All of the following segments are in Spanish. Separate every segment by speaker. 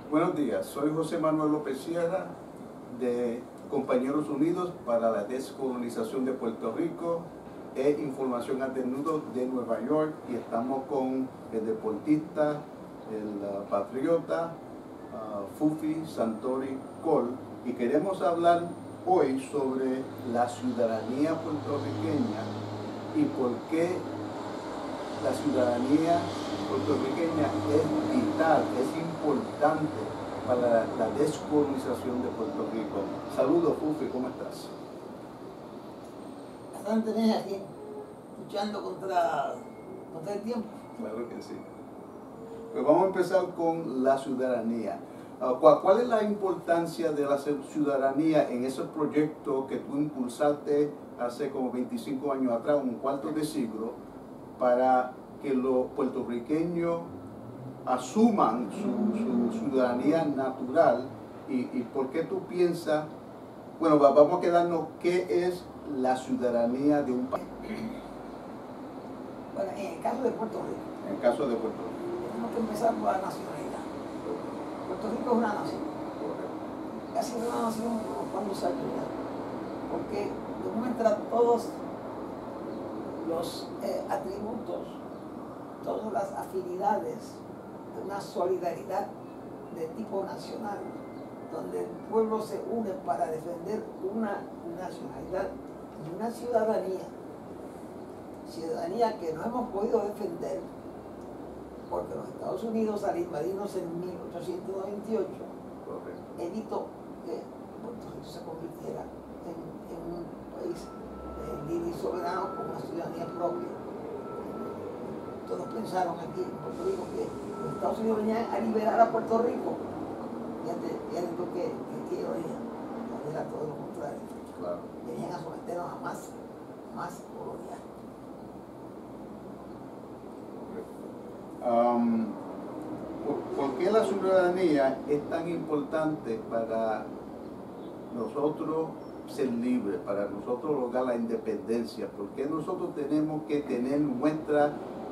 Speaker 1: Buenos días, soy José Manuel López Sierra de Compañeros Unidos para la Descolonización de Puerto Rico e Información al Desnudo de Nueva York, y estamos con el deportista, el patriota Fufi Santori Cole, y queremos hablar hoy sobre la ciudadanía puertorriqueña y por qué la ciudadanía puertorriqueña es vital, es importante para la descolonización de Puerto Rico. Saludos, Fufi, ¿cómo estás?
Speaker 2: Bastante bien aquí, luchando contra el tiempo.
Speaker 1: Claro que sí. Pues vamos a empezar con la ciudadanía. ¿Cuál es la importancia de la ciudadanía en ese proyecto que tú impulsaste hace como 25 años atrás, un cuarto de siglo, para que los puertorriqueños asuman su ciudadanía natural? Y por qué tú piensas, bueno, vamos a quedarnos, ¿qué es la ciudadanía de un país?
Speaker 2: Bueno, en el caso de Puerto Rico,
Speaker 1: En el caso de Puerto Rico.
Speaker 2: tenemos que empezar por la nacionalidad. Puerto Rico es una nación. Ha sido una nación por unos cuantos años ya, porque demuestra todos los atributos, todas las afinidades de una solidaridad de tipo nacional, donde el pueblo se une para defender una nacionalidad y una ciudadanía que no hemos podido defender porque los Estados Unidos, al invadirnos en 1898, evitó que Puerto Rico se convirtiera en un país libre y soberano con una ciudadanía propia. Todos pensaron aquí en Puerto Rico que los Estados Unidos venían a liberar a Puerto Rico. Fíjate lo que ironía, era todo lo contrario.
Speaker 1: Claro.
Speaker 2: Venían a someternos a más colonial.
Speaker 1: ¿Por qué la ciudadanía es tan importante para nosotros ser libres, para nosotros lograr la independencia? ¿Por qué nosotros tenemos que tener nuestra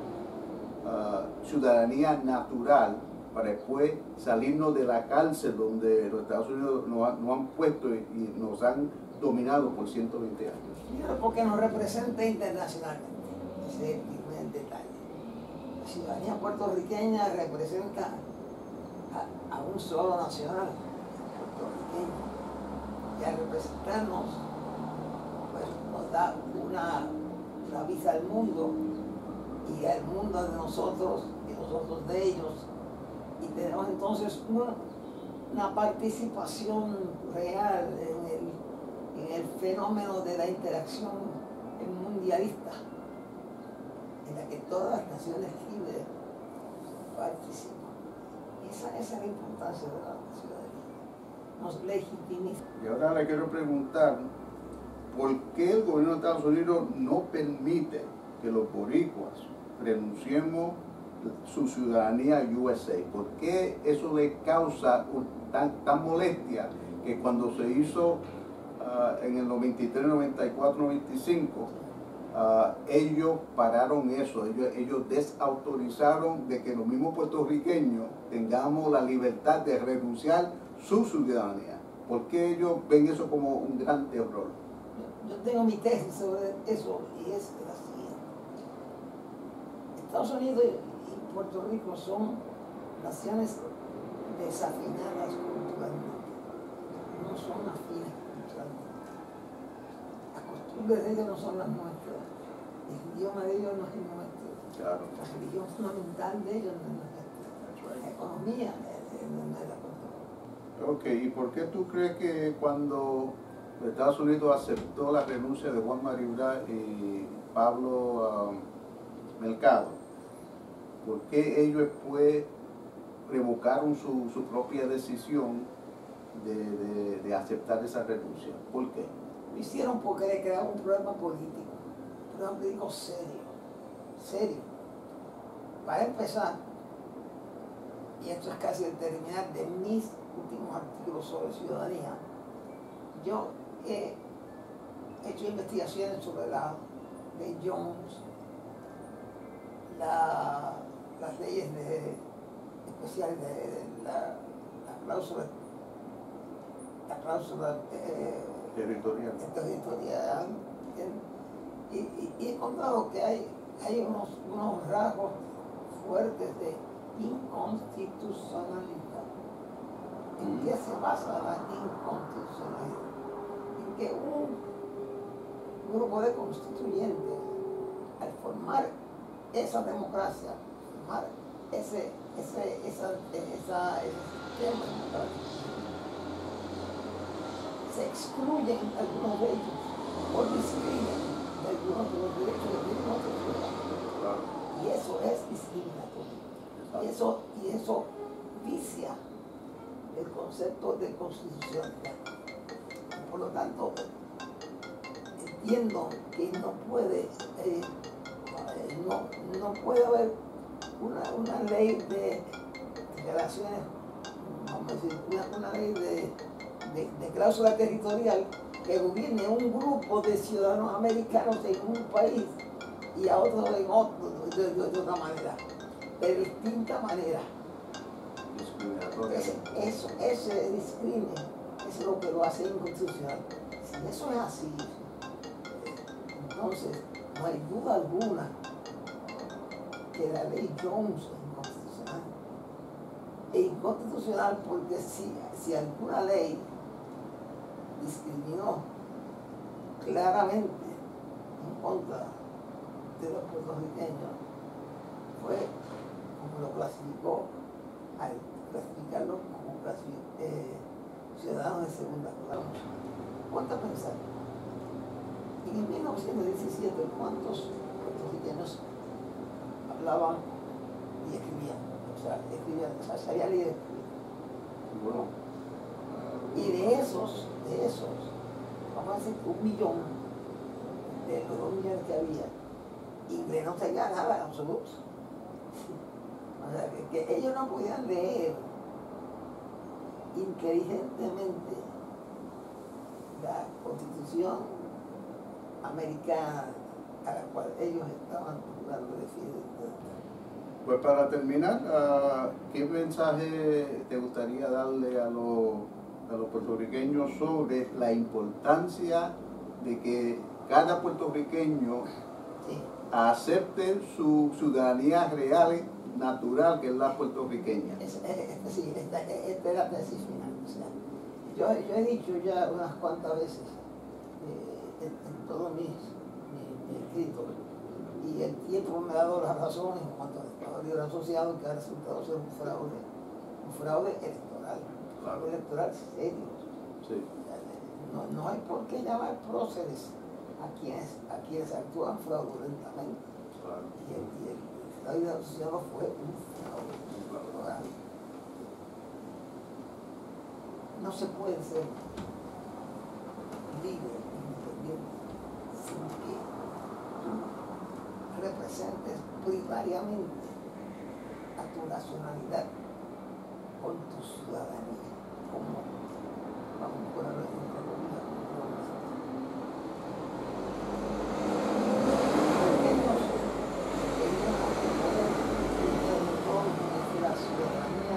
Speaker 1: ciudadanía natural para después salirnos de la cárcel donde los Estados Unidos nos han puesto y nos han dominado por 120 años?
Speaker 2: Primero, porque nos representa internacionalmente. Ese es el primer detalle. La ciudadanía puertorriqueña representa a un solo nacional puertorriqueño. Y al representarnos, pues nos da una vista al mundo, y al mundo de nosotros y nosotros de ellos. Y tenemos entonces una participación real en el fenómeno de la interacción mundialista, en la que todas las naciones libres participan. Esa es la importancia de la ciudadanía. Nos legitimiza.
Speaker 1: Y ahora le quiero preguntar, ¿por qué el gobierno de Estados Unidos no permite que los boricuas renunciemos su ciudadanía USA? ¿Por qué eso le causa tan molestia que cuando se hizo en el 93, 94, 95, ellos pararon eso? Ellos desautorizaron de que los mismos puertorriqueños tengamos la libertad de renunciar su ciudadanía? ¿Por qué ellos ven eso como un gran error?
Speaker 2: Yo tengo mi tesis sobre eso, y es la siguiente. Estados Unidos y Puerto Rico son naciones desafinadas culturalmente, no son afines culturalmente. Las costumbres de ellos no son las nuestras, el idioma de ellos no es el nuestro,
Speaker 1: Claro.
Speaker 2: la religión fundamental de ellos no es la nuestra, la economía no es la nuestra.
Speaker 1: Ok, ¿y por qué tú crees que cuando Estados Unidos aceptó la renuncia de Juan Mariurá y Pablo Mercado, por qué ellos después revocaron su propia decisión de aceptar esa renuncia? ¿Por qué?
Speaker 2: Lo hicieron porque le creaba un problema político serio. Para empezar, y esto es casi el terminar de mis últimos artículos sobre ciudadanía, yo he hecho investigaciones sobre la ley Jones, las leyes especiales de la cláusula territorial. Y he encontrado que hay unos rasgos fuertes de inconstitucionalidad. ¿En qué se basa la inconstitucionalidad? En que un grupo de constituyentes, al formar esa democracia, formar ese sistema democrático, se excluyen algunos de ellos o discriminan de algunos de los derechos que tienen otros ciudadanos. Y eso es discriminatorio. Y eso vicia el concepto de constitucionalidad. Por lo tanto, entiendo que no puede haber una ley de relaciones, vamos a decir, una ley de cláusula territorial que gobierne un grupo de ciudadanos americanos en un país y a otros en otro, de otra manera, de distinta manera. Ese discrimen es lo que lo hace inconstitucional. Si eso es así, entonces no hay duda alguna que la ley Jones es inconstitucional. Es inconstitucional porque si alguna ley discriminó claramente en contra de los puertorriqueños, fue como lo clasificó al clasificarlos como ciudadanos de segunda clase. Ponte a pensar, en 1917, ¿cuántos puertorriqueños hablaban y escribían? O sea, sabían leer y escribir.
Speaker 1: Bueno.
Speaker 2: Y de esos, vamos a decir, 1 millón de los 2 millones que había, inglés no sabía nada en absoluto. O sea, que ellos no podían leer inteligentemente la Constitución americana a la cual ellos estaban tratando de defender.
Speaker 1: Pues para terminar, ¿qué mensaje te gustaría darle a los puertorriqueños sobre la importancia de que cada puertorriqueño acepte su ciudadanía real, natural, que es la puertoriqueña?
Speaker 2: Esta es la tesis final. O sea, yo he dicho ya unas cuantas veces en todos mis escritos, y el tiempo me ha dado la razón en cuanto al Estado Libre Asociado, que ha resultado ser un fraude electoral,
Speaker 1: Claro.
Speaker 2: un electoral serio.
Speaker 1: Sí.
Speaker 2: No hay por qué llamar próceres a quienes actúan fraudulentamente.
Speaker 1: Claro.
Speaker 2: Y el Estado Libre Asociado fue un fraude electoral. No se puede ser libre, independiente, sin que tú representes primariamente a tu nacionalidad con tu ciudadanía, como vamos a ponerlo en Colombia. La ciudadanía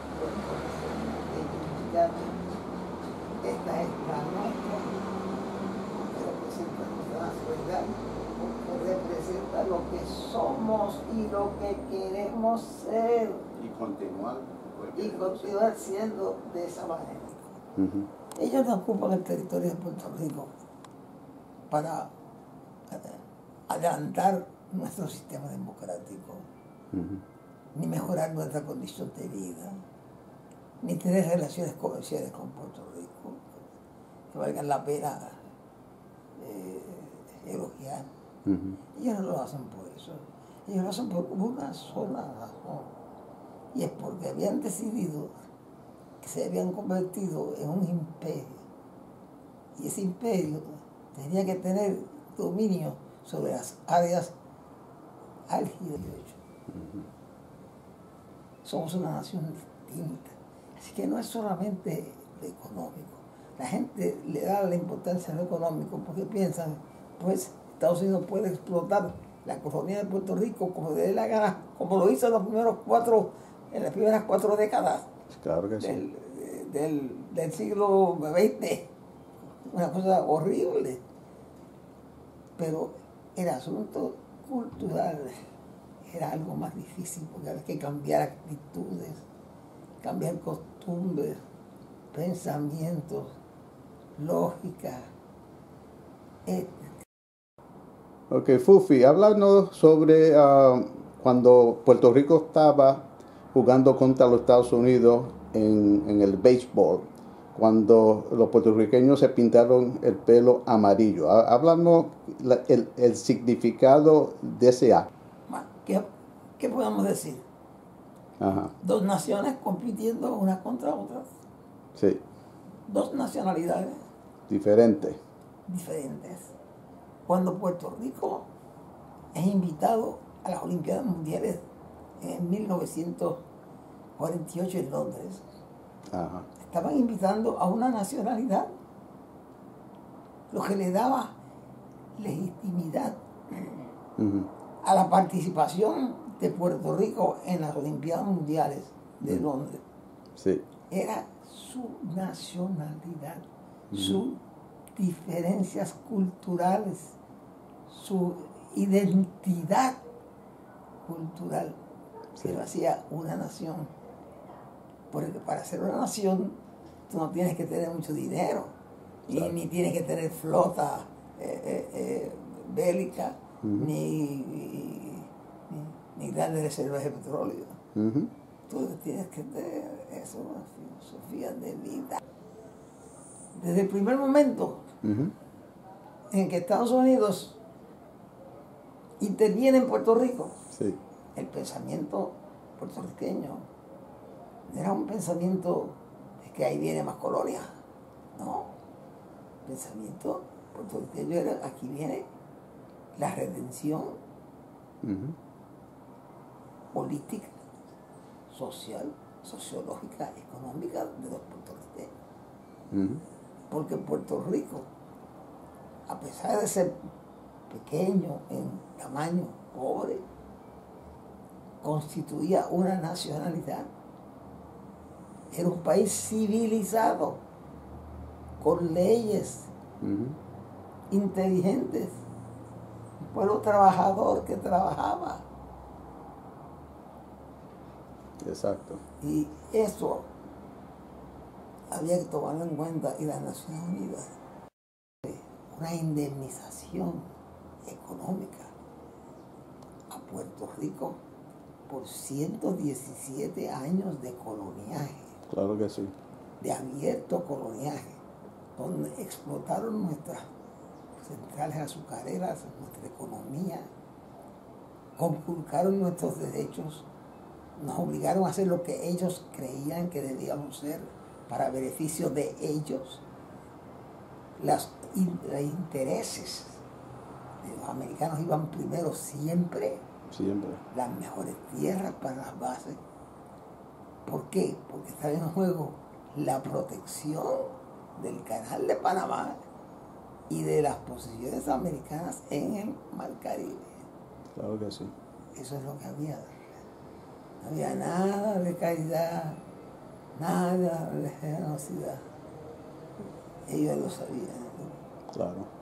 Speaker 2: esta es la nuestra, que representa nuestra nacionalidad, que representa lo que somos y lo que queremos ser.
Speaker 1: Y continuar.
Speaker 2: Y continuar siendo de esa manera. Ellos no ocupan el territorio de Puerto Rico para adelantar nuestro sistema democrático, ni mejorar nuestra condición de vida, ni tener relaciones comerciales con Puerto Rico que valgan la pena elogiar. Ellos no lo hacen por eso. Ellos lo hacen por una sola razón. Y es porque habían decidido que se habían convertido en un imperio. Y ese imperio tenía que tener dominio sobre las áreas álgidas de hecho. Somos una nación distinta. Así que no es solamente lo económico. La gente le da la importancia a lo económico porque piensan, pues Estados Unidos puede explotar la economía de Puerto Rico como le dé la gana, como lo hizo en las primeras 4 décadas
Speaker 3: claro que sí.
Speaker 2: del siglo XX, una cosa horrible. Pero el asunto cultural era algo más difícil porque había que cambiar actitudes, cambiar costumbres, pensamientos, lógica.
Speaker 1: Ok, Fufi, háblanos sobre cuando Puerto Rico estaba jugando contra los Estados Unidos en el béisbol, cuando los puertorriqueños se pintaron el pelo amarillo. Háblanos el significado de ese acto.
Speaker 2: ¿Qué podemos decir?
Speaker 1: Ajá.
Speaker 2: Dos naciones compitiendo unas contra otras.
Speaker 1: Sí.
Speaker 2: Dos nacionalidades
Speaker 1: Diferentes.
Speaker 2: Cuando Puerto Rico es invitado a las Olimpiadas Mundiales en 1948 en Londres,
Speaker 1: Ajá.
Speaker 2: estaban invitando a una nacionalidad, lo que le daba legitimidad a la participación de Puerto Rico en las Olimpiadas Mundiales de Londres.
Speaker 1: Sí.
Speaker 2: Era su nacionalidad, sus diferencias culturales, su identidad cultural, que lo hacía una nación. Porque para ser una nación, tú no tienes que tener mucho dinero, ni tienes que tener flota bélica, ni grandes reservas de petróleo. Tú tienes que tener eso, una filosofía de vida. Desde el primer momento en que Estados Unidos interviene en Puerto Rico, el pensamiento puertorriqueño no era un pensamiento de que ahí viene más colonia. No. El pensamiento puertorriqueño era: aquí viene la redención política, social, sociológica, económica de los puertorriqueños. Porque Puerto Rico, a pesar de ser pequeño en tamaño, pobre, constituía una nacionalidad. Era un país civilizado, con leyes, inteligentes, un pueblo trabajador que trabajaba.
Speaker 1: Exacto.
Speaker 2: Y eso había que tomarlo en cuenta, y las Naciones Unidas, una indemnización económica a Puerto Rico por 117 años de coloniaje.
Speaker 1: Claro que sí.
Speaker 2: De abierto coloniaje, donde explotaron nuestras centrales azucareras, nuestra economía, conculcaron nuestros derechos, nos obligaron a hacer lo que ellos creían que debíamos ser para beneficio de ellos. Los intereses de los americanos iban primero siempre. Las mejores tierras para las bases. ¿Por qué? Porque estaba en juego la protección del Canal de Panamá y de las posiciones americanas en el Mar Caribe.
Speaker 1: Claro que sí.
Speaker 2: Eso es lo que había. No había nada de caridad, nada de generosidad. Ellos lo sabían.
Speaker 1: Claro.